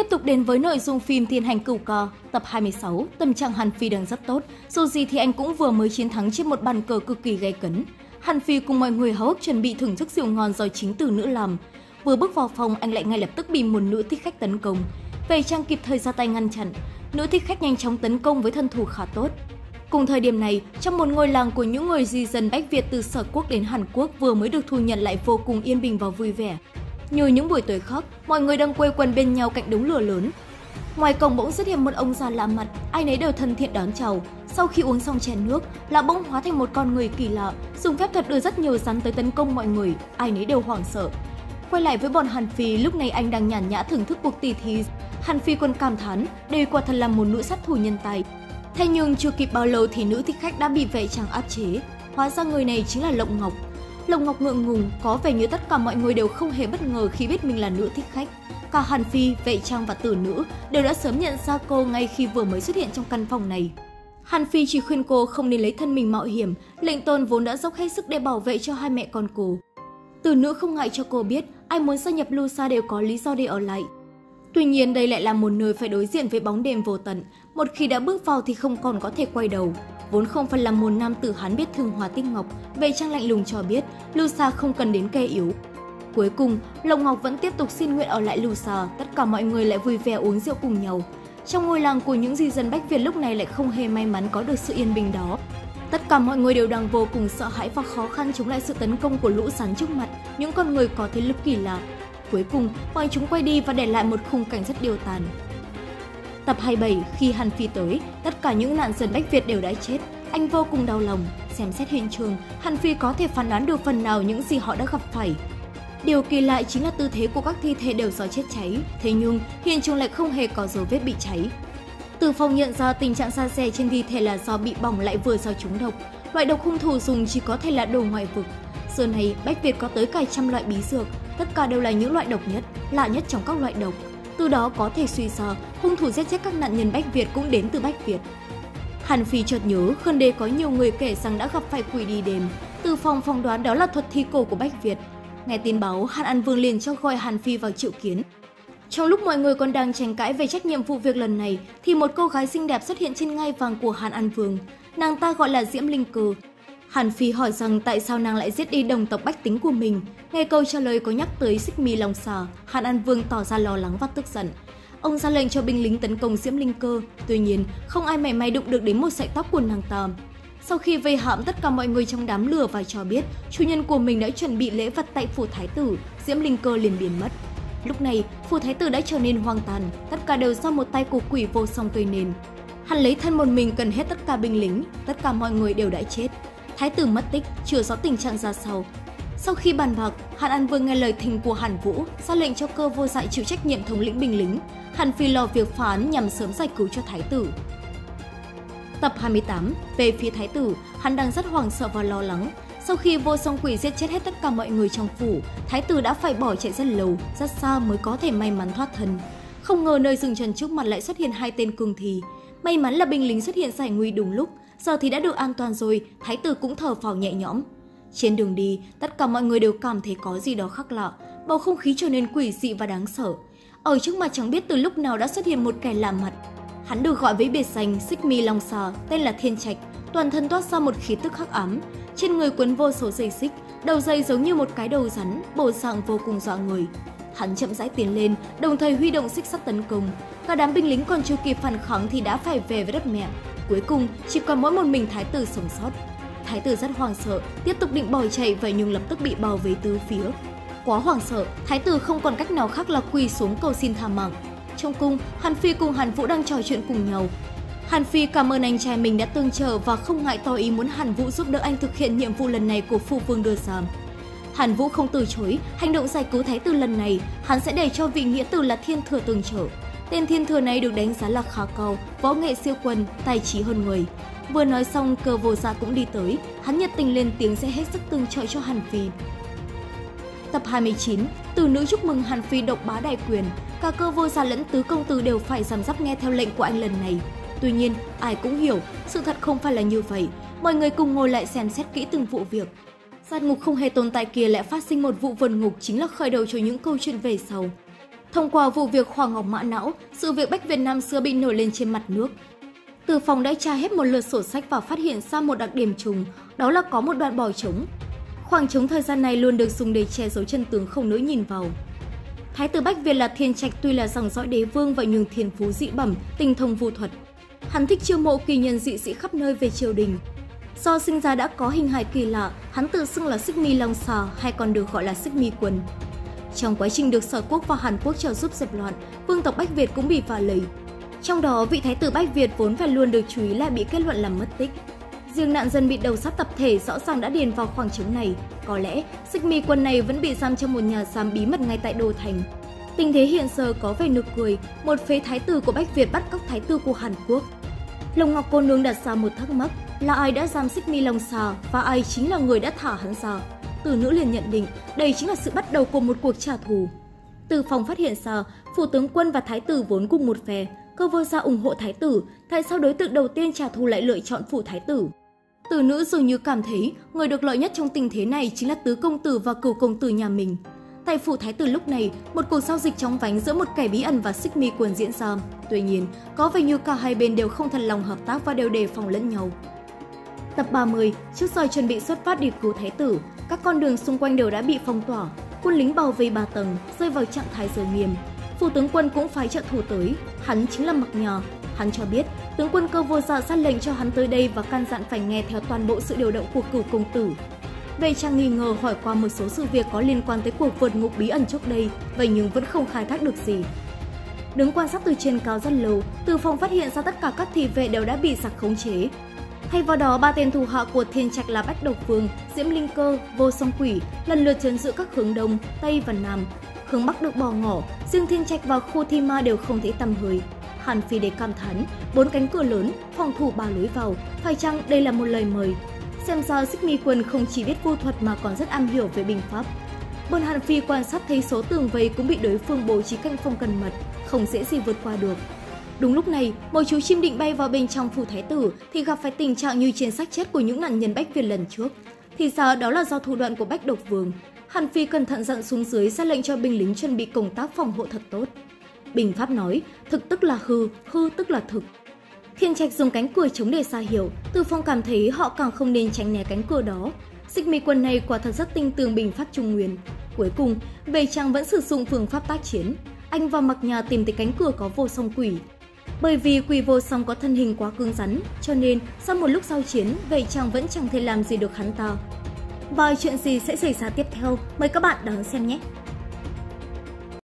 tục đến với nội dung phim Thiên Hành Cửu Ca, tập 26, tâm trạng Hàn Phi đang rất tốt, dù gì thì anh cũng vừa mới chiến thắng trên một bàn cờ cực kỳ gay cấn. Hàn Phi cùng mọi người háo hức chuẩn bị thưởng thức rượu ngon do chính từ nữ làm. Vừa bước vào phòng, anh lại ngay lập tức bị một nữ thích khách tấn công. Vệ Trang kịp thời ra tay ngăn chặn, nữ thích khách nhanh chóng tấn công với thân thủ khá tốt. Cùng thời điểm này, trong một ngôi làng của những người di dân Bách Việt từ Sở Quốc đến Hàn Quốc vừa mới được thu nhận lại vô cùng yên bình và vui vẻ. Như những buổi tối khác, mọi người đang quây quần bên nhau cạnh đống lửa lớn. Ngoài cổng bỗng xuất hiện một ông già lạ mặt, ai nấy đều thân thiện đón chào. Sau khi uống xong chén nước, lão bỗng hóa thành một con người kỳ lạ, dùng phép thuật đưa rất nhiều rắn tới tấn công mọi người, ai nấy đều hoảng sợ. Quay lại với bọn Hàn Phi, lúc này anh đang nhàn nhã thưởng thức cuộc tỉ thí. Hàn Phi còn cảm thán, đây quả thật là một nữ sát thủ nhân tài. Thế nhưng chưa kịp bao lâu thì nữ thích khách đã bị Vệ Trang áp chế. Hóa ra người này chính là Lộng Ngọc. Lộng Ngọc ngượng ngùng, có vẻ như tất cả mọi người đều không hề bất ngờ khi biết mình là nữ thích khách. Cả Hàn Phi, Vệ Trang và Tử Nữ đều đã sớm nhận ra cô ngay khi vừa mới xuất hiện trong căn phòng này. Hàn Phi chỉ khuyên cô không nên lấy thân mình mạo hiểm, Lệnh Tôn vốn đã dốc hết sức để bảo vệ cho hai mẹ con cô. Tử Nữ không ngại cho cô biết, ai muốn gia nhập Lưu Sa đều có lý do để ở lại. Tuy nhiên đây lại là một nơi phải đối diện với bóng đêm vô tận, một khi đã bước vào thì không còn có thể quay đầu. Vốn không phải là một nam tử Hán biết thương Hoa Tích Ngọc, Vệ Trang lạnh lùng cho biết Lưu Sa không cần đến kẻ yếu. Cuối cùng, Lộng Ngọc vẫn tiếp tục xin nguyện ở lại Lưu Sa, tất cả mọi người lại vui vẻ uống rượu cùng nhau. Trong ngôi làng của những di dân Bách Việt lúc này lại không hề may mắn có được sự yên bình đó. Tất cả mọi người đều đang vô cùng sợ hãi và khó khăn chống lại sự tấn công của lũ rắn trước mặt, những con người có thế lực kỳ lạ. Cuối cùng, bọn chúng quay đi và để lại một khung cảnh rất điêu tàn. Tập 27, khi Hàn Phi tới, tất cả những nạn dân Bách Việt đều đã chết. Anh vô cùng đau lòng. Xem xét hiện trường, Hàn Phi có thể phán đoán được phần nào những gì họ đã gặp phải. Điều kỳ lạ chính là tư thế của các thi thể đều do chết cháy, thế nhưng hiện trường lại không hề có dấu vết bị cháy. Từ Phong nhận ra tình trạng sa sẻ trên thi thể là do bị bỏng lại vừa do trúng độc. Loại độc hung thủ dùng chỉ có thể là đồ ngoại vực. Giờ này, Bách Việt có tới cả trăm loại bí dược, tất cả đều là những loại độc nhất, lạ nhất trong các loại độc. Từ đó có thể suy ra, hung thủ giết chết các nạn nhân Bách Việt cũng đến từ Bách Việt. Hàn Phi chợt nhớ, Khân Đế có nhiều người kể rằng đã gặp phải quỷ đi đêm. Từ Phong phỏng đoán đó là thuật thi cổ của Bách Việt. Nghe tin báo, Hàn An Vương liền cho gọi Hàn Phi vào triệu kiến. Trong lúc mọi người còn đang tranh cãi về trách nhiệm vụ việc lần này, thì một cô gái xinh đẹp xuất hiện trên ngai vàng của Hàn An Vương. Nàng ta gọi là Diễm Linh Cơ. Hàn Phi hỏi rằng tại sao nàng lại giết đi đồng tộc bách tính của mình. Nghe câu trả lời có nhắc tới xích mi long xà, Hàn An Vương tỏ ra lo lắng và tức giận. Ông ra lệnh cho binh lính tấn công Diễm Linh Cơ, tuy nhiên không ai mảy may đụng được đến một sợi tóc của nàng ta. Sau khi vây hãm tất cả mọi người trong đám lửa và cho biết chủ nhân của mình đã chuẩn bị lễ vật tại phủ thái tử, Diễm Linh Cơ liền biến mất. Lúc này, phủ thái tử đã trở nên hoang tàn, tất cả đều do một tay của quỷ vô song gây nên. Hắn lấy thân một mình cần hết tất cả binh lính, tất cả mọi người đều đã chết. Thái tử mất tích, chưa rõ tình trạng ra sao. Sau khi bàn bạc, Hàn An Vương nghe lời thỉnh của Hàn Vũ, ra lệnh cho Cơ Vô Dại chịu trách nhiệm thống lĩnh binh lính. Hàn Phi lo việc phá án nhằm sớm giải cứu cho thái tử. Tập 28, về phía thái tử, hắn đang rất hoảng sợ và lo lắng. Sau khi vô song quỷ giết chết hết tất cả mọi người trong phủ, thái tử đã phải bỏ chạy rất lâu, rất xa mới có thể may mắn thoát thân. Không ngờ nơi dừng chân trước mặt lại xuất hiện hai tên cương thi. May mắn là binh lính xuất hiện giải nguy đúng lúc, giờ thì đã được an toàn rồi, thái tử cũng thở phào nhẹ nhõm. Trên đường đi, tất cả mọi người đều cảm thấy có gì đó khác lạ, bầu không khí trở nên quỷ dị và đáng sợ. Ở trước mặt chẳng biết từ lúc nào đã xuất hiện một kẻ lạ mặt. Hắn được gọi với biệt danh xích mi long xà, tên là Thiên Trạch, toàn thân toát ra một khí tức hắc ám, trên người quấn vô số dây xích, đầu dây giống như một cái đầu rắn, bộ dạng vô cùng dọa người. Hắn chậm rãi tiến lên, đồng thời huy động xích sắt tấn công. Cả đám binh lính còn chưa kịp phản kháng thì đã phải về với đất mẹ. Cuối cùng, chỉ còn mỗi một mình thái tử sống sót. Thái tử rất hoảng sợ, tiếp tục định bỏ chạy vậy nhưng lập tức bị bao vây tứ phía. Quá hoảng sợ, thái tử không còn cách nào khác là quỳ xuống cầu xin tha mạng. Trong cung, Hàn Phi cùng Hàn Vũ đang trò chuyện cùng nhau. Hàn Phi cảm ơn anh trai mình đã tương trợ và không ngại tỏ ý muốn Hàn Vũ giúp đỡ anh thực hiện nhiệm vụ lần này của phụ vương đưa ra. Hàn Vũ không từ chối, hành động giải cứu thái tử lần này, hắn sẽ để cho vị nghĩa tử là Thiên Thừa tương trợ. Tên Thiên Thừa này được đánh giá là khá cao, võ nghệ siêu quần, tài trí hơn người. Vừa nói xong, Cơ Vô Dạ cũng đi tới, hắn nhiệt tình lên tiếng sẽ hết sức tương trợ cho Hàn Phi. Tập 29, Tử Nữ chúc mừng Hàn Phi độc bá đại quyền, cả Cơ Vô Dạ lẫn tứ công tử đều phải răm rắp nghe theo lệnh của anh lần này. Tuy nhiên, ai cũng hiểu, sự thật không phải là như vậy. Mọi người cùng ngồi lại xem xét kỹ từng vụ việc. Sát ngục không hề tồn tại kia lại phát sinh một vụ vườn ngục chính là khởi đầu cho những câu chuyện về sau. Thông qua vụ việc Hoàng Ngọc Mã Não, sự việc Bách Việt năm xưa bị nổi lên trên mặt nước, Từ Phong đã tra hết một lượt sổ sách và phát hiện ra một đặc điểm chung, đó là có một đoạn bò trống. Khoảng trống thời gian này luôn được dùng để che giấu chân tướng không nỡ nhìn vào. Thái tử Bách Việt là Thiên Trạch tuy là dòng dõi đế vương vậy nhưng thiên phú dị bẩm, tinh thông vu thuật. Hắn thích chiêu mộ kỳ nhân dị sĩ khắp nơi về triều đình. Do sinh ra đã có hình hài kỳ lạ, hắn tự xưng là Xích Mi Long Xà hay còn được gọi là Xích Mi Quân. Trong quá trình được Sở Quốc và Hàn Quốc trợ giúp dẹp loạn, vương tộc Bách Việt cũng bị vạ lây. Trong đó, vị thái tử Bách Việt vốn phải luôn được chú ý lại bị kết luận là mất tích. Riêng nạn dân bị đầu sát tập thể rõ ràng đã điền vào khoảng trống này. Có lẽ, Xích Mi Quân này vẫn bị giam trong một nhà giam bí mật ngay tại Đô Thành. Tình thế hiện giờ có vẻ nực cười, một phế thái tử của Bách Việt bắt cóc thái tử của Hàn Quốc. Lồng Ngọc cô nương đặt ra một thắc mắc là ai đã giam Xích Mi Long Xà và ai chính là người đã thả hắn ra. Từ nữ liền nhận định đây chính là sự bắt đầu của một cuộc trả thù. Từ Phong phát hiện ra phủ tướng quân và thái tử vốn cùng một phe, Cơ Vô Gia ủng hộ thái tử, tại sao đối tượng đầu tiên trả thù lại lựa chọn phủ thái tử? Từ nữ dường như cảm thấy người được lợi nhất trong tình thế này chính là tứ công tử và cửu công tử nhà mình. Tại phủ thái tử lúc này, một cuộc giao dịch chóng vánh giữa một kẻ bí ẩn và Xích Mi Quân diễn ra. Tuy nhiên, có vẻ như cả hai bên đều không thật lòng hợp tác và đều đề phòng lẫn nhau. Tập 30, trước giờ chuẩn bị xuất phát đi cứu thái tử, các con đường xung quanh đều đã bị phong tỏa, quân lính bảo vệ 3 tầng, rơi vào trạng thái giới nghiêm. Phủ tướng quân cũng phái trợ thủ tới, hắn chính là Mặc Nhà. Hắn cho biết, tướng quân Cơ Vô Gia ra lệnh cho hắn tới đây và căn dặn phải nghe theo toàn bộ sự điều động của cửu công tử. Vệ Trang nghi ngờ hỏi qua một số sự việc có liên quan tới cuộc vượt ngục bí ẩn trước đây, vậy nhưng vẫn không khai thác được gì. Đứng quan sát từ trên cao rất lâu, Từ Phong phát hiện ra tất cả các thị vệ đều đã bị giặc khống chế. Thay vào đó, 3 tên thủ hạ của Thiên Trạch là Bách Độc Vương, Diễm Linh Cơ, Vô Song Quỷ lần lượt trấn giữ các hướng Đông, Tây và Nam. Hướng Bắc được bỏ ngỏ, riêng Thiên Trạch và khu Thi Ma đều không thấy tăm hơi. Hàn Phi Đế cảm thán, 4 cánh cửa lớn, phòng thủ 3 lối vào, phải chăng đây là một lời mời? Xem ra Xích Mi Quân không chỉ biết vô thuật mà còn rất am hiểu về binh pháp. Bọn Hàn Phi quan sát thấy số tường vây cũng bị đối phương bố trí canh phòng cẩn mật, không dễ gì vượt qua được. Đúng lúc này, một chú chim định bay vào bên trong phủ thái tử thì gặp phải tình trạng như trên xác chết của những nạn nhân Bách Việt lần trước. Thì ra đó là do thủ đoạn của Bách Độc Vương. Hàn Phi cẩn thận dặn xuống dưới ra lệnh cho binh lính chuẩn bị công tác phòng hộ thật tốt. Binh pháp nói, thực tức là hư, hư tức là thực. Thiên Trạch dùng cánh cửa chống để ra hiệu, Từ Phong cảm thấy họ càng không nên tránh né cánh cửa đó. Xích Mi Quân này quả thật rất tinh tường binh pháp Trung Nguyên. Cuối cùng, Vệ Trang vẫn sử dụng phương pháp tác chiến. Anh và Mặc Nhà tìm tới cánh cửa có Vô Song Quỷ. Bởi vì Quỷ Vô Song có thân hình quá cứng rắn, cho nên sau một lúc giao chiến, Vệ Trang vẫn chẳng thể làm gì được hắn ta. Và chuyện gì sẽ xảy ra tiếp theo, mời các bạn đón xem nhé!